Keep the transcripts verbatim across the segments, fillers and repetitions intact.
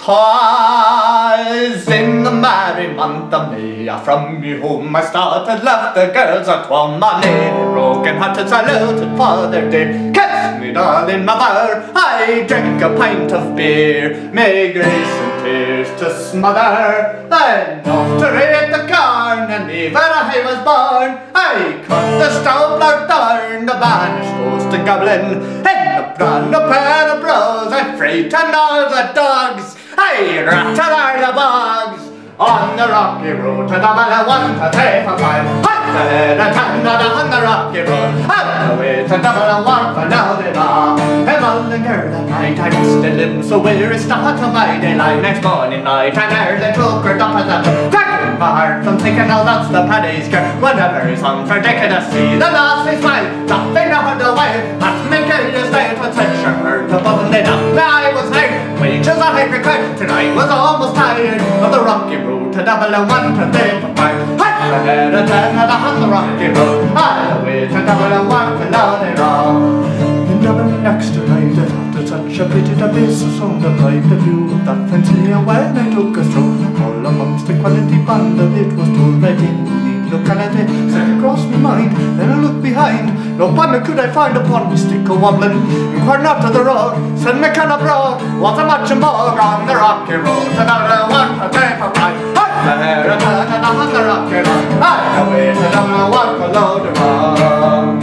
'Twas in the merry month of May, from me home I started, left the girls at home. My lady broken hearted saluted Father dear. Kiss me darling mother, I drink a pint of beer. May grace and tears to smother, then off to raid the corn, and me where I was born. I cut the stove out down, the banished ghost and goblin, in the brand a pair of bros, I frightened all the dogs. I rattled all the bogs on the rocky road to double one to three for five. Hundred and ten on the rocky road, on the way to double one for now they are. And all the girl at night I missed a limb, so weary start of my daylight. Next morning night I nearly took her up at the cracking my heart from thinking, oh that's the paddy's girl. Whatever is on for dick to see the last is mine, dropping out the way. That's me curious day to touch her heart above the down. I was late, wages I had required. Tonight was almost tired of the rocky road to double and one to three for five. Hundred and ten on the rocky road, all the way to double and one for now they're all. In Dublin next to night I thought it such a pity to be so soon to bright the view of that fence here when I took a stroll. All amongst the quality band of it was told right in neat locality. Set across my mind, then I looked behind. No banner could I find upon me stick a wobbling. Inquired after the road, said me can of road was a much bog on the rocky road to double and one for three for five. Hundred and ten on the rocky road, all the way to double and one for low the road.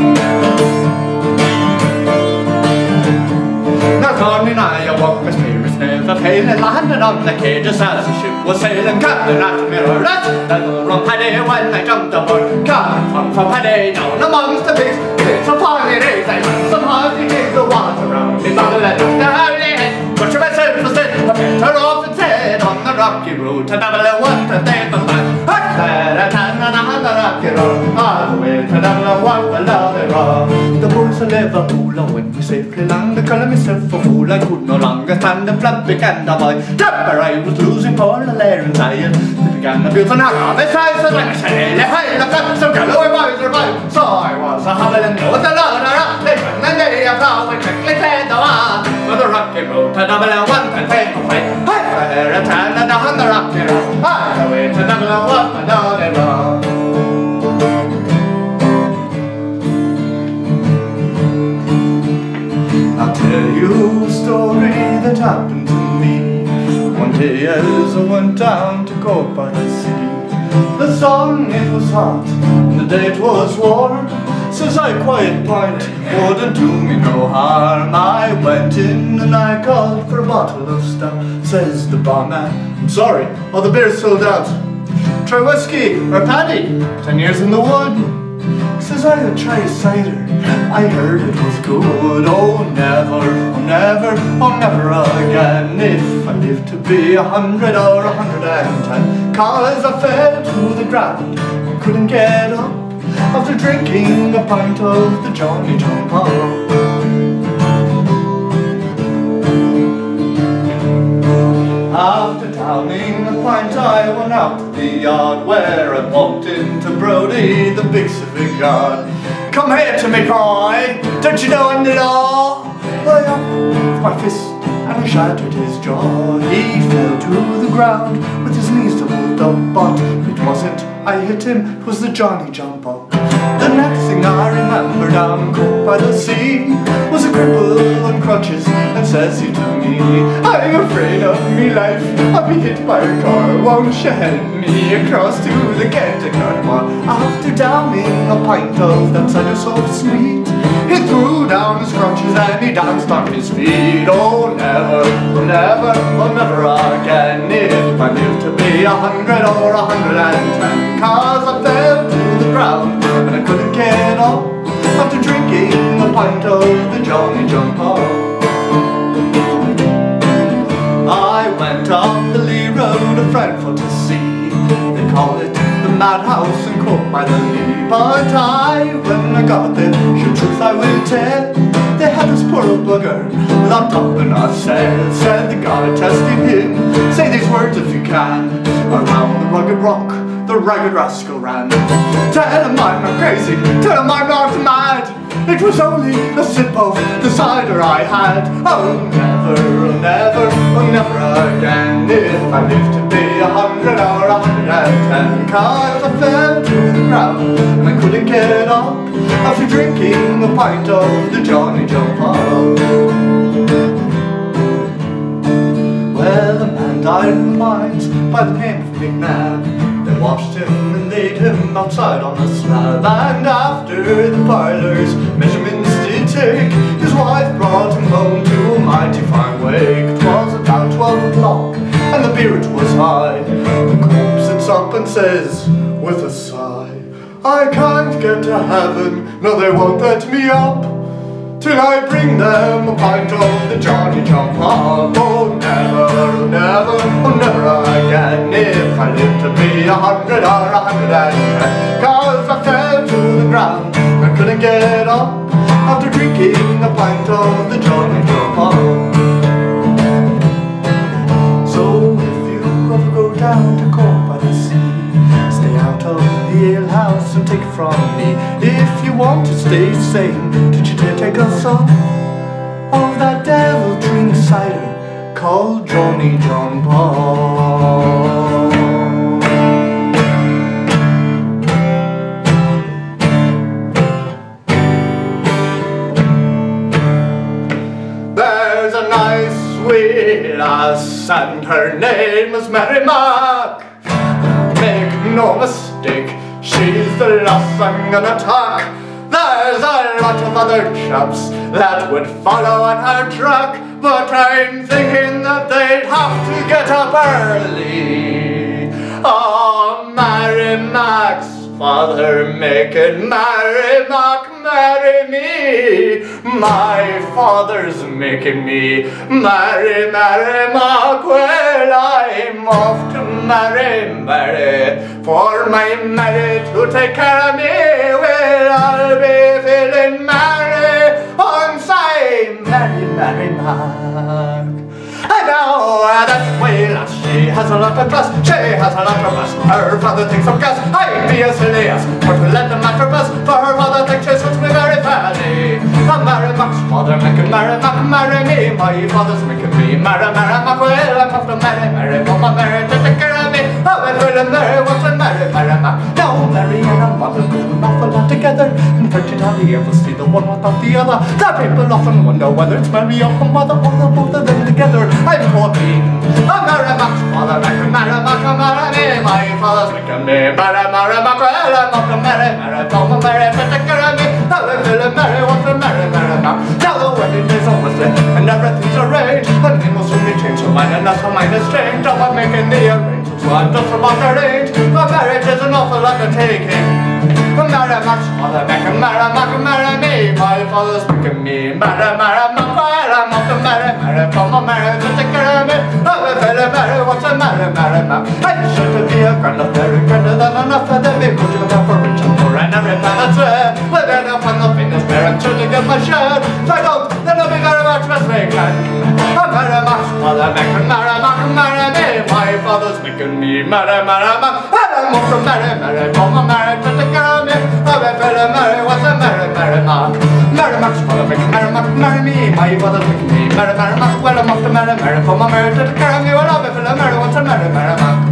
Morning I awoke, my spirits never failing, landed on the cages as the ship was sailing. Captain at the mirror, that's the wrong paddy when I jumped aboard. Coming from from paddy down amongst the pigs, it's a foggy days, I went some hearty days, the water around me bubble and the hurly head. But myself was dead, I better off instead on the rocky road to double and one to three for five. Hundred and ten on the rocky road, all the way to double and one below the road. The boys of Liverpool, and when we safely land, I call myself a fool. I could no longer stand the flabby and the boy. Trapper, I was losing for the lair and tired. They began to build an arm of his eyes, and like I said, I had a cut some Galloway boys survived. So I was a hobbling with the load around. They went the day of how we quickly cleared the wall. For the rocky road to double and one and three for five. I had a tan and on the rocky road, all the way to double and one and all the road. I'll tell you a story that happened to me. One day as I went down to go by the sea. The sun it was hot, and the day it was warm. Says I quiet pint, wouldn't do me no harm. I went in and I called for a bottle of stout. Says the barman, I'm sorry, all the beer's sold out. Try whiskey or paddy, ten years in the wood. Says I would try a cider, I heard it was good. Oh never, oh never, oh never again. If I live to be a hundred or a hundred and ten. Cause I fell to the ground and couldn't get up after drinking a pint of the Johnny Jumper. After downing a pint I went out to the yard, where I bumped into Brody, the big civic guard. Come here to me, boy, don't you know I'm the law? I up with my fist and I shattered his jaw. He fell to the ground with his knees doubled up, but it wasn't I hit him, it was the Johnny Jumper. The next thing I remember down Cope by the sea was a cripple on crutches, and says he to me, I'm afraid of me life, I'll be hit by a car, won't you help me across to the Getticut Bar? After downing a pint of that cider so sweet, he threw down his crutches and he danced on his feet. Oh never, oh never, oh never again, if I live to be a hundred or a hundred and ten. Cause I fell to the ground and I couldn't get up after drinking a pint of the Johnny Jumper. I went up the Lee Road of Frankfurt to see, they call it the madhouse and Cope by the Lee. But I, when I got there, sure truth I will tell, they had this poor old bugger locked up in a cell. Said the guard testing him, say these words if you can. Around the rugged rock the ragged rascal ran. Tell him I'm not crazy, tell him I'm not mad. It was only a sip of the cider I had. Oh never, oh never, oh never again. if I live to be a hundred or a hundred and ten. Cause I fell to the ground and I couldn't get up after drinking a pint of the Johnny Jump Up. Well, a man died in the mines by the name of McNab. They washed him and laid him outside on a slab, and after the parlour's measurements did take, his wife brought him home to a mighty fine wake. 'Twas about twelve o'clock and the beard was high. The cook sits up and says with a sigh, I can't get to heaven, no they won't let me up, till I bring them a pint of the Johnny Jump Up. Oh never, oh never, oh never again, if I live to be a hundred or a hundred and ten. Cause I fell to the ground, I couldn't get up after drinking a pint of the Johnny Jump Up. So if you ever go down to Cork by the sea, stay out of the alehouse and take it from me. If you want to stay sane, did you dare take a song of that devil drink cider called Johnny Jump Up? There's a nice sweet lass and her name is Mary Mac. Make no mistake, she's the lass I'm gonna talk. There's a lot of other chaps that would follow on her track, but I'm thinking that they'd have to get up early. Oh, Mary Mac's father making Mary Mac marry me. My father's making me marry Mary Mac. Well, I'm off to marry Mary, for my Mary to take care of me. Well, I'll be feeling Mary on say Mary, Mary Mac. I know that way lass, she has a lot of class, she has a lot of class. Her father thinks I'm gas, I'd be a silly ass for to let the matter pass, for her father thinks she suits me very fairly. I'm Mary Mac's father making Mary Mac marry me. My father's making me marry Mary Mac. Well, I'm off to marry Mary, for my Mary to take care of me. Oh, I'm feeling Mary wants to marry Mary Mac. Now Mary and her mother go an awful lot together, and virtually ever see the one without the other. The people often wonder whether it's Mary or her mother, or the both of them together. I'm fourteen, I'm Mary Mac's father making Mary Mac marry me. My father's making me marry Mary Mac. Well, I'm off to marry Mary, for my Mary to take care of me. Oh, I'm feeling Mary wants to marry Mary Mac. Now the wedding day's almost in, and everything's arranged, and they will soon be changed. So mine and that's how mine is changed. Oh, I'm making the arrangements, so I'm just about their age. My marriage is an awful lot of taking. Mary Mac's father making Mary Mac marry me. My father's making me marry Mary Mac. Well, I'm off to marry Mary, for my Mary to take care of me. Oh, I'm feeling Mary wants to marry Mary Mac. I should be a grand enough, very grander than enough for them. Be good enough for rich and poor and every man that's rare. Well, then up on the fitness there, I'm sure to get my share. If I don't, then I'll be very much mistaken. I'm Mary Mac's father making Mary Mac marry me. My father's making me marry Mary Mac. Well, I'm off to marry Mary, for my Mary to take care of me. Oh, I'm feeling Mary wants to marry Mary Mac. Mary Mac's father making Mary Mac marry me. My father's making me marry Mary Mac. Well, I'm off to marry Mary, for my Mary to take care of me. Well, I'm feeling Mary wants to marry Mary Mac.